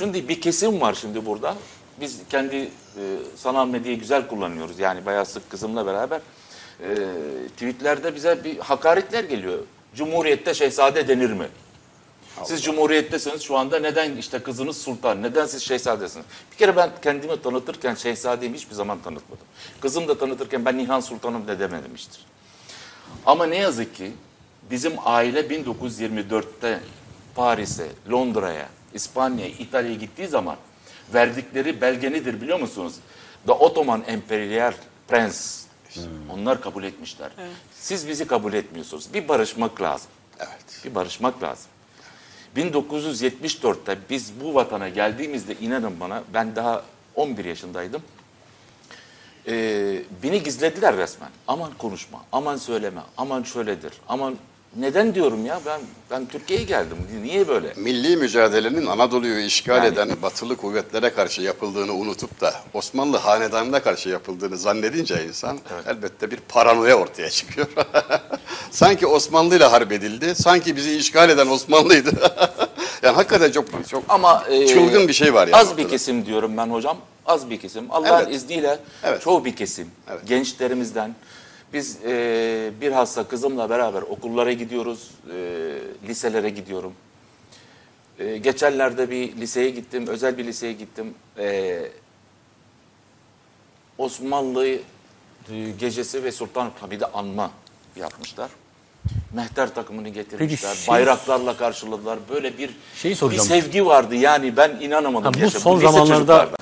Şimdi bir kesim var şimdi burada. Biz kendi sanal medyayı güzel kullanıyoruz. Yani bayağı sık kızımla beraber. Tweetlerde bize bir hakaretler geliyor. Cumhuriyette şehzade denir mi? Siz cumhuriyettesiniz şu anda, neden işte kızınız sultan, neden siz şehzadesiniz? Bir kere ben kendimi tanıtırken şehzadeyim hiçbir zaman tanıtmadım. Kızım da tanıtırken ben Nihan Sultanım da dememiştir. Ama ne yazık ki bizim aile 1924'te Paris'e, Londra'ya, İspanya'ya, İtalya'ya gittiği zaman verdikleri belge nedir biliyor musunuz? The Ottoman Imperial Prince. Onlar kabul etmişler. Evet. Siz bizi kabul etmiyorsunuz. Bir barışmak lazım. Evet. Bir barışmak lazım. 1974'te biz bu vatana geldiğimizde inanın bana, ben daha 11 yaşındaydım. Beni gizlediler resmen. Aman konuşma, aman söyleme, aman şöyledir, aman... Neden diyorum ya, ben Türkiye'ye geldim. Niye böyle? Milli mücadelenin Anadolu'yu işgal eden batılı kuvvetlere karşı yapıldığını unutup da Osmanlı hanedanına karşı yapıldığını zannedince insan elbette bir paranoya ortaya çıkıyor. Sanki Osmanlı ile harp edildi, sanki bizi işgal eden Osmanlı'ydı. Yani hakikaten çok ama çılgın bir şey var yani. Az ortada. Bir kesim diyorum ben hocam. Az bir kesim. Allah'ın izniyle çoğu bir kesim. Evet. Gençlerimizden. Biz bilhassa kızımla beraber okullara gidiyoruz, liselere gidiyorum. Geçenlerde bir liseye gittim, özel bir liseye gittim. Osmanlı gecesi ve Sultanahmet'i anma yapmışlar. Mehter takımını getirmişler, bayraklarla karşıladılar. Böyle bir sevgi vardı yani, ben inanamadım. Bu son zamanlarda